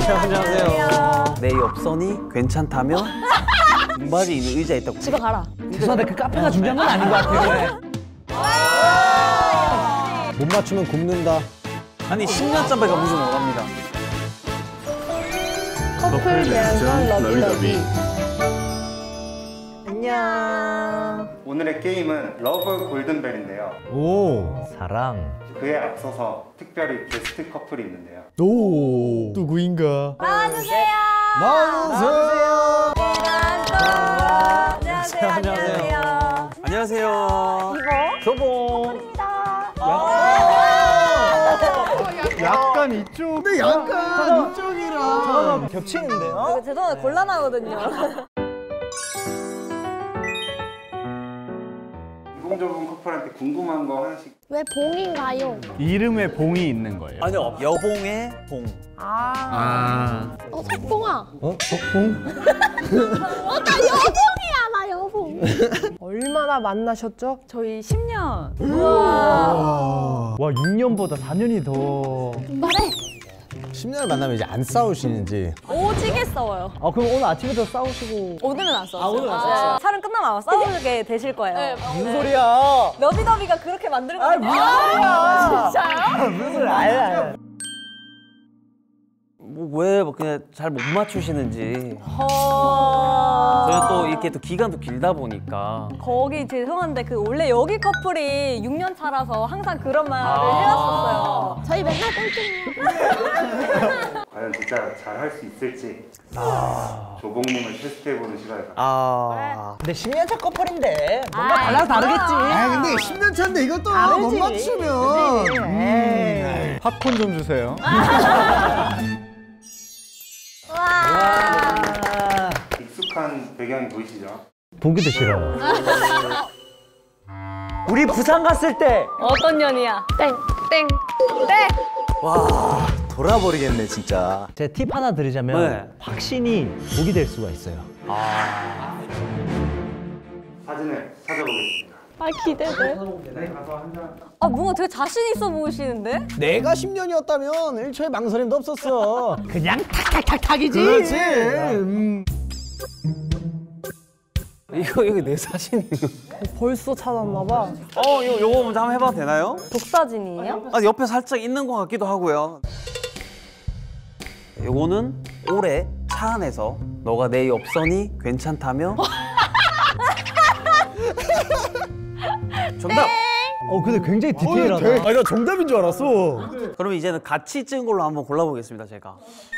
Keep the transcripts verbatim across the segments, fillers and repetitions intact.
안녕하세요. 내 옆선이 괜찮다면 등받이 있는 의자 있다고. 집에 가라. 죄송한데 그 카페가 준비한 건 아닌 것 같아요. 못 맞추면 굽는다. 아니 십 년 짬배가 무슨 원합니다. 커플 대한선 러비러비. 안녕. 오늘의 게임은 러브 골든벨인데요. 오. 사랑. 그에 앞서서 특별히 게스트 커플이 있는데요. 오. 누구인가? 나와주세요. 나와주세요. 안녕하세요. 안녕하세요. 안녕하세요. 이거? 교복. 약간 이쪽. 근데 약간 이쪽이랑 겹치는데요? 죄송한데 곤란하거든요. 이공저공 커플한테 궁금한 거 하나씩. 왜 봉인가요? 이름에 봉이 있는 거예요. 아니요, 여봉의 봉. 아. 어, 석봉아. 어? 석봉? 어, 나 여봉이야, 나 여봉. 얼마나 만나셨죠? 저희 십 년. 와. 와, 육 년보다 사 년이 더. 말해. 십 년을 만나면 이제 안 싸우시는지. 오지게 싸워요. 아, 그럼 오늘 아침부터 싸우시고. 오늘은 안 싸웠어요. 아, 오늘은 안 싸웠어요? 촬영 끝나면 아마 싸우게 되실 거예요. 네. 무슨 소리야? 러비더비가 그렇게 만들거든요. 아, 무슨 소리야? 진짜요? 무슨 소리야? 아니, 아니. 뭐왜 뭐 그냥 잘 못 맞추시는지. 허... 저희 또 이렇게 또 기간도 길다 보니까. 거기 죄송한데 그 원래 여기 커플이 육 년 차라서 항상 그런 말을 아 해왔었어요. 저희 맨날 꼴등이에요. 과연 진짜 잘 할 수 있을지 아... 조봉님을 테스트해보는 시간을 갖 아. 근데 십 년 차 커플인데 뭔가 아이, 달라서 다르겠지. 아 근데 십 년 차인데 이것도 못 맞추면. 에이. 팝콘 좀 주세요. 와. 익숙한 배경이 보이시죠? 보기도 싫어. 우리 부산 갔을 때 어떤 년이야? 땡, 땡, 땡. 와 돌아버리겠네 진짜. 제 팁 하나 드리자면 네. 확신이 복이 될 수가 있어요. 사진을 찾아보겠습니다. 아, 기대돼. 네, 가서 한 장. 아 뭔가 되게 자신 있어 보이시는데? 내가 십 년이었다면 일 초의 망설임도 없었어. 그냥 탁탁탁탁이지. 그렇지. 음. 이거 이거 내 사진이에요. 벌써 찾았나 봐. 어 이거 요거 먼저 한번 해봐도 되나요? 독사진이에요? 아 옆에 살짝 있는 것 같기도 하고요. 요거는 올해 차 안에서 너가 내 옆선이 괜찮다며. 정답. 어 근데 굉장히 디테일하다. 아니 나 정답인 줄 알았어. 그러면 이제는 같이 찍은 걸로 한번 골라보겠습니다 제가.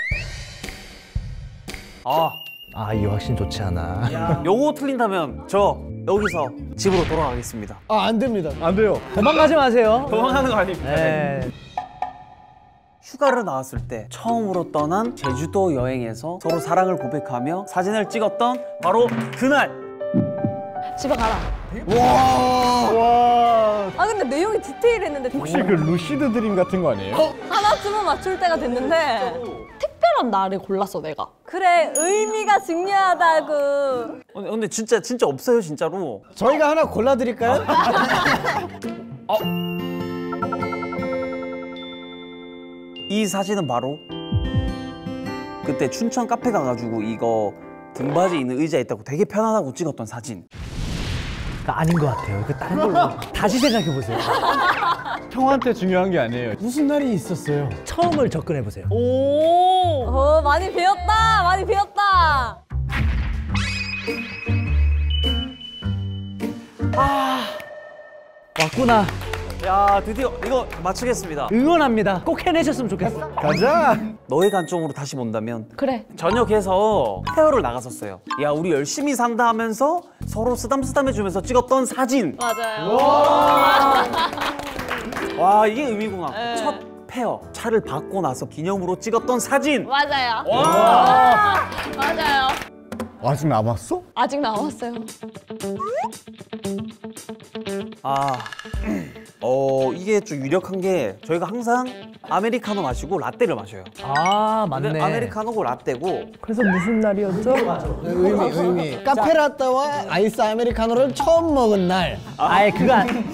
아 아 이 확신 좋지 않아. 요거 틀린다면 저 여기서 집으로 돌아가겠습니다. 아 안 됩니다. 안 돼요. 도망가지 마세요. 도망가는 거 아닙니다. 네. 휴가를 나왔을 때 처음으로 떠난 제주도 여행에서 서로 사랑을 고백하며 사진을 찍었던 바로 그날. 집에 가라. 와. 아 근데 내용이 디테일했는데 혹시 그 루시드 드림 같은 거 아니에요? 하나쯤은 맞출 때가 됐는데 특별한 날을 골랐어 내가. 그래 의미가 중요하다고. 어, 근데 진짜 진짜 없어요 진짜로. 저희가 하나 골라드릴까요? 어. 이 사진은 바로 그때 춘천 카페 가가지고 이거 등받이 있는 의자 있다고 되게 편안하고 찍었던 사진. 그러니까 아닌 것 같아요. 그 다른 걸로 다시 생각해 보세요. 형한테 중요한 게 아니에요. 무슨 날이 있었어요? 처음을 접근해 보세요. 오. 어 많이 배웠다. 많이 배웠다. 왔구나. 야 드디어 이거 맞추겠습니다. 응원합니다. 꼭 해내셨으면 좋겠어. 가자. 너의 관점으로 다시 본다면 그래. 저녁에서 페어를 나갔었어요. 야 우리 열심히 산다 하면서 서로 쓰담쓰담 해주면서 찍었던 사진. 맞아요. 와 이게 의미구나. 네. 첫 페어 차를 받고 나서 기념으로 찍었던 사진. 맞아요. 와. 맞아요. 아직 남았어? 아직 남았어요. 아, 어 이게 좀 유력한 게 저희가 항상 아메리카노 마시고 라떼를 마셔요. 아 근데 맞네. 아메리카노고 라떼고. 그래서 무슨 날이었죠? 의미 의미. 카페라떼와 아이스 아메리카노를 처음 먹은 날. 아예 그거 안-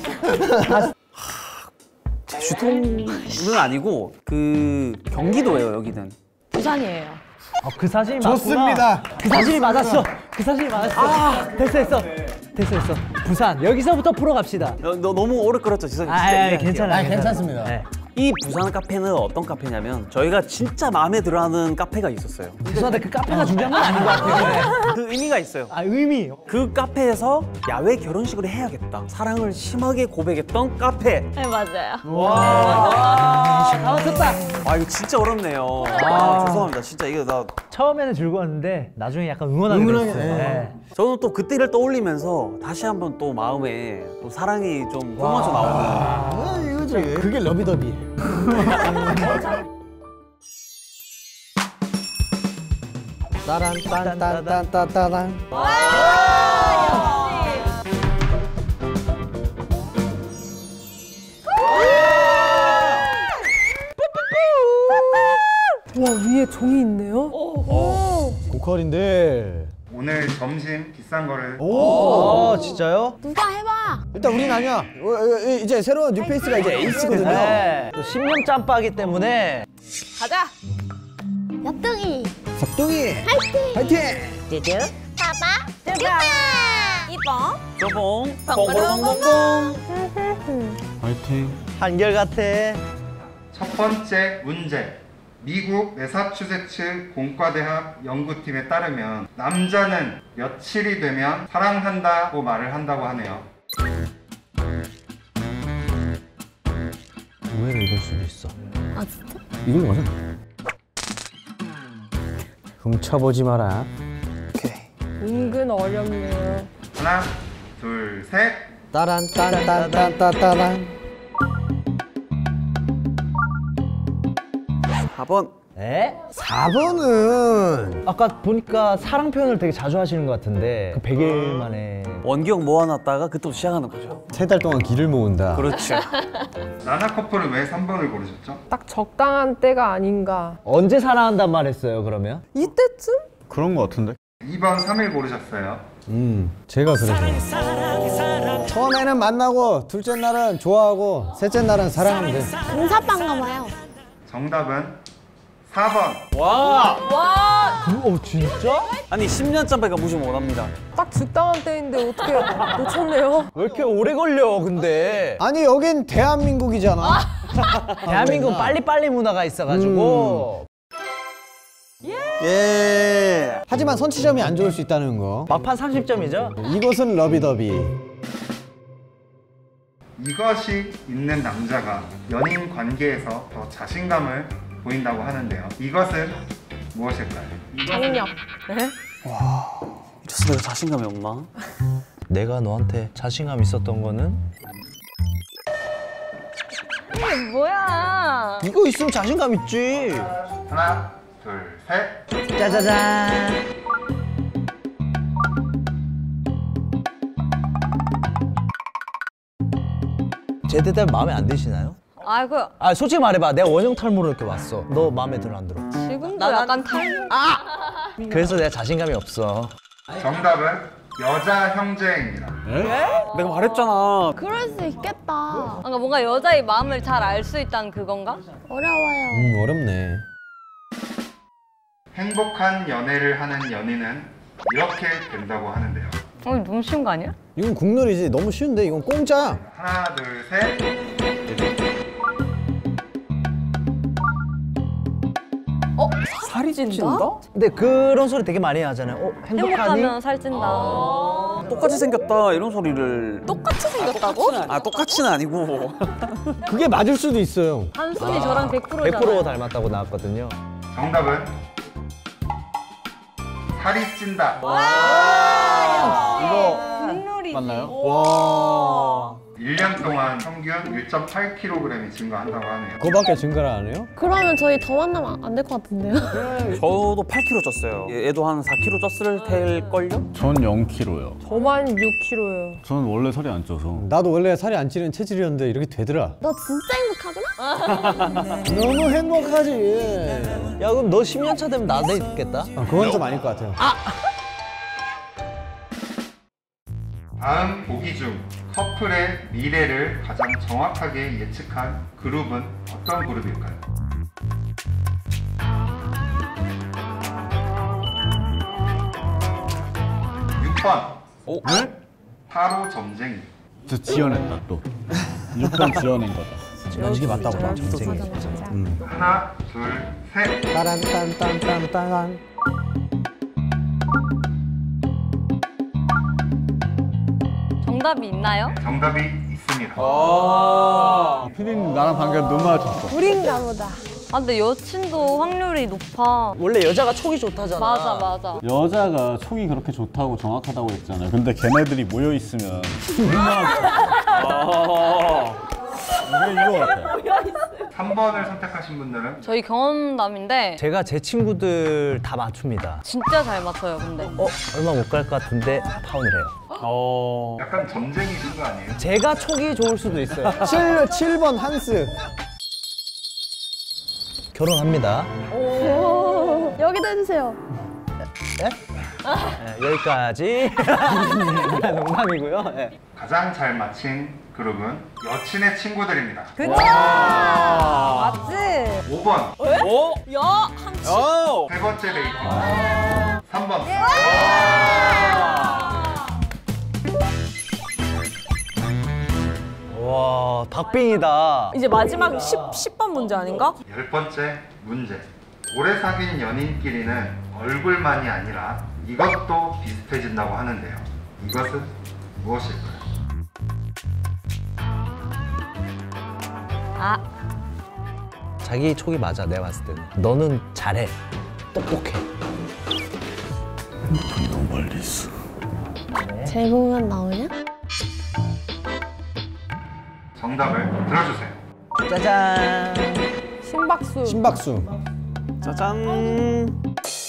제주도는 아니고 그 경기도예요 여기는. 부산이에요. 어, 그 사진이 맞구나. 좋습니다. 그 사진이 맞았어. 그 사진이 맞았어. 아, 됐어, 됐어. 됐어, 됐어. 부산. 여기서부터 프로 갑시다. 너, 너 너무 오래 끌었죠, 지성이. 아, 진짜 아, 이해할게요. 괜찮아요. 아, 괜찮습니다. 네. 이 부산 카페는 어떤 카페냐면 저희가 진짜 마음에 들어하는 카페가 있었어요. 죄송한데 그 카페가 중요한 건 아닌 것 같아요. 그 의미가 있어요. 아, 의미. 그 카페에서 야외 결혼식을 해야겠다. 사랑을 심하게 고백했던 카페. 네, 맞아요. 와, 다 맞췄다. 아 이거 진짜 어렵네요. 아, 죄송합니다. 진짜 이거 나 처음에는 즐거웠는데 나중에 약간 응원하게 응원하게, 됐어요. 네. 네. 저는 또 그때를 떠올리면서 다시 한번 또 마음에 또 사랑이 좀 뿜어져 나오는. 아, 이거지. 그게 러비더비. 따란 딴딴딴딴딴. 와 위에 종이 있네요. 고퀄인데. 오늘 점심 비싼 거를 어, 진짜요? 누가 해봐. 일단 우린 아니야. 어, 어, 이제 새로운 뉴페이스가 이제 에이스거든요. 네. 또 십 년 짬바기 때문에 가자. 옆둥이. 삭둥이. 파이팅. 파이팅. 봐봐. 뚜빠. 이뻐. 쪼봉 뻥뻥뻥뻥. 파이팅. 한결같아. 첫 번째 문제. 미국 매사추세츠 공과대학 연구팀에 따르면 남자는 며칠이 되면 사랑한다고 말을 한다고 하네요. 의외로 이럴 수도 있어. 아 진짜? 이건 맞아. 훔쳐보지 마라. 오케이. 은근 어렵네요. 하나, 둘, 셋. 따란 딴딴딴딴딴딴. 사 번. 네? 사 번은 아까 보니까 사랑 표현을 되게 자주 하시는 것 같은데 그 백 일 만에 원기억 모아놨다가 그때부터 시작하는 거죠. 세 달 동안 길을 모은다. 그렇죠. 나나 커플은 왜 삼 번을 고르셨죠? 딱 적당한 때가 아닌가. 언제 사랑한단 말 했어요 그러면? 이때쯤? 그런 거 같은데? 이 번 삼 일 고르셨어요. 음, 제가 그래서 처음에는 만나고 둘째 날은 좋아하고 셋째 날은 사랑하면 돼. 공사빵가 봐요. 정답은 사 번. 와. 와. 어 진짜? 아니 십 년 짬바가 무시 못합니다. 딱 적당한 때인데 어떻게 놓쳤네요. 왜 이렇게 오래 걸려 근데? 아니 여긴 대한민국이잖아. 대한민국 빨리빨리 문화가 있어가지고 예. 하지만 선취점이 안 좋을 수 있다는 거. 막판 삼십 점이죠? 이것은 러비더비. 이것이 있는 남자가 연인 관계에서 더 자신감을 보인다고 하는데요. 이것은 무엇일까요? 강력. 이래서 내가 자신감이 없나? 내가 너한테 자신감 있었던 거는? 이게 뭐야? 이거 있으면 자신감 있지. 하나, 둘, 셋. 짜자잔. 제 대답 마음에 안 드시나요? 아이고 아 솔직히 말해봐. 내가 원형 탈모로 이렇게 왔어. 너 마음에 들어 안 들어? 지금도 약간 탈모. 그래서 내가 자신감이 없어. 정답은 여자 형제입니다. 내가 말했잖아. 그럴 수 있겠다. 그러니까 뭔가 여자의 마음을 잘 알 수 있다는 그건가? 어려워요. 음, 어렵네. 행복한 연애를 하는 연인은 이렇게 된다고 하는데요. 어, 너무 쉬운 거 아니야? 이건 국룰이지. 너무 쉬운데 이건 공짜야. 하나, 둘, 셋. 살이 찐다? 근데 그런 소리 되게 많이 하잖아요. 어, 행복하니? 행복하면 살찐다. 똑같이 생겼다 이런 소리를. 똑같이 생겼다고? 아 똑같이는 아니고. 그게 맞을 수도 있어요. 한순이 저랑 백 퍼센트잖아. 백 퍼센트 닮았다고 나왔거든요. 정답은 살이 찐다. 이거 국룰이지. 맞나요? 와. 일 년 동안 평균 일 점 팔 킬로그램이 증가한다고 하네요. 그거밖에 증가를 안 해요? 그러면 저희 더 만나면 안 될 것 같은데요? 저도 팔 킬로그램 쪘어요. 얘도 한 사 킬로그램 쪘을 텔걸요? 전 영 킬로그램요. 저만 육 킬로그램요. 저는 원래 살이 안 쪄서. 나도 원래 살이 안 찌는 체질이었는데 이렇게 되더라. 너 진짜 행복하구나? 너무 행복하지. 야 그럼 너 십 년 차 되면 나도 있겠다? 아, 그건 좀 아닐 것 같아요. 다음 보기 중 커플의 미래를 가장 정확하게 예측한 그룹은 어떤 그룹일까요? 번. 오? 네? 타로 점쟁이. 저 지어냈다 또. 무조건 지어낸 거다. 난 이게 맞다고 봐. 정쟁이. 하나, 둘, 셋. 따란딴딴딴딴. 정답이 있나요? 정답이 있습니다. 아, 피디님 나랑 방금 눈 마주쳤어. 우린가 보다. 아 근데 여친도 확률이 높아. 원래 여자가 촉이 좋다잖아. 맞아 맞아. 여자가 촉이 그렇게 좋다고 정확하다고 했잖아요. 근데 걔네들이 모여 있으면 아, 이게 이거 같아. 삼 번을 선택하신 분들은 저희 경험담인데 제가 제 친구들 다 맞춥니다. 진짜 잘 맞춰요 근데. 어? 얼마 못 갈 것 같은데 파혼을 해요. 어. 약간 점쟁이 친구 아니에요? 제가 촉이 좋을 수도 있어요. 칠, 칠 번 한스. 결혼합니다. 오, 여기다 해주세요. 네, 여기까지. 농담이고요. 네. 가장 잘 맞힌 그룹은 여친의 친구들입니다. 그치? 맞지? 오 번. 오? 야! 한 오! 세 번째 데이트. 삼 번. 와, 박빙이다. 이제 마지막 십, 십 번 문제 아닌가? 열 번째 문제. 오래 사귄 연인끼리는 얼굴만이 아니라 이것도 비슷해진다고 하는데요. 이것은 무엇일까요? 아, 자기 촉이 맞아, 내가 봤을 때는. 너는 잘해. 똑똑해. 너무 멀리 있어. 제목만 나오냐? 정답을 들어주세요. 짜잔. 심박수. 심박수. 짜잔.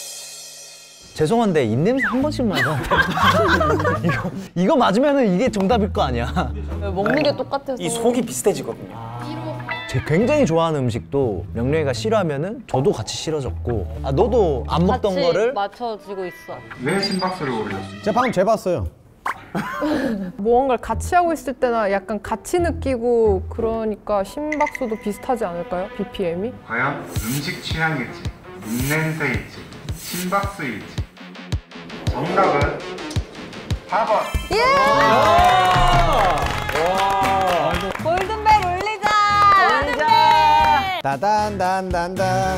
죄송한데 입냄새 한 번씩만 저한테. 이거 이거 맞으면은 이게 정답일 거 아니야. 먹는 게 똑같아서. 이 속이 비슷해지거든요. 제 굉장히 좋아하는 음식도 명령이가 싫어하면은 저도 같이 싫어졌고, 아 너도 안 먹던 같이 거를 맞춰지고 있어. 왜 심박수를 고르셨어요? 제가 방금 재봤어요. 무언가를 같이 하고 있을 때나 약간 같이 느끼고 그러니까 심박수도 비슷하지 않을까요? 비피엠이? 과연 음식 취향일지, 입냄새일지, 심박수일지. 정답은 사 번. 골든벨 울리자! 골든벨! 따단단단단.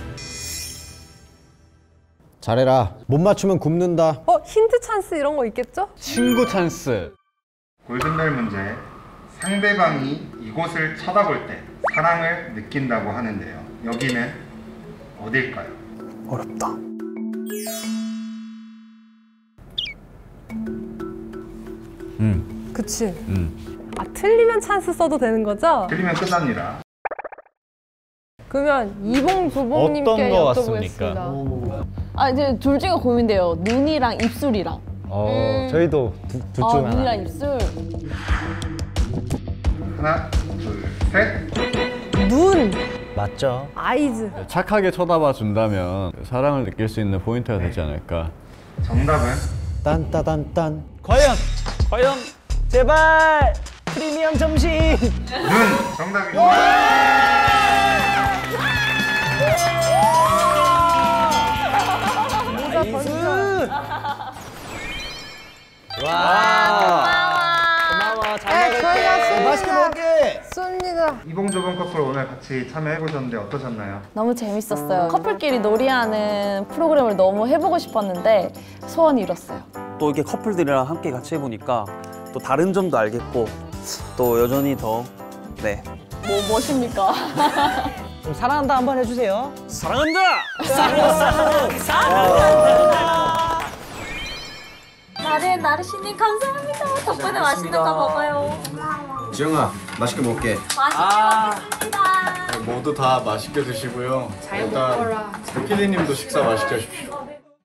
잘해라. 못 맞추면 굽는다. 어? 힌트 찬스 이런 거 있겠죠? 친구 찬스. 골든벨 문제. 상대방이 이곳을 쳐다볼 때 사랑을 느낀다고 하는데요. 여기는 어딜까요? 어렵다. 응. 그치. 응. 아 틀리면 찬스 써도 되는 거죠? 틀리면 끝납니다. 그러면 이봉두봉님께 어떤 거 여쭤보겠습니다. 아 이제 둘 중에 고민돼요. 눈이랑 입술이랑. 어, 저희도 둘 아 중 하나. 눈이랑 입술. 하나, 둘, 셋. 눈, 맞죠? 아이즈. 착하게 쳐다봐 준다면 사랑을 느낄 수 있는 포인트가 되지 않을까. 정답은 딴따단딴. 과연 과연 제발 프리미엄 점심. 눈. 정답입니다. 나이스. 와. 고마워. 잘 네, 먹을게. 저희가 맛있게 먹게. 쏩니다. 이봉조봉 커플 오늘 같이 참여해보셨는데 어떠셨나요? 너무 재밌었어요. 커플끼리 놀이하는 프로그램을 너무 해보고 싶었는데 소원이 이뤘어요. 또 이렇게 커플들이랑 함께 같이 해보니까 또 다른 점도 알겠고 또 여전히 더 네. 뭐 뭐십니까? 그럼 사랑한다 한번 해주세요. 사랑한다! 나를 나르시님 감사합니다. 덕분에 맛있는 거 먹어요. 지영아, 맛있게 먹게. 맛있게 먹겠습니다. 모두 다 맛있게 드시고요. 잘 먹어라. 피디님도 식사 맛있게 하십시오.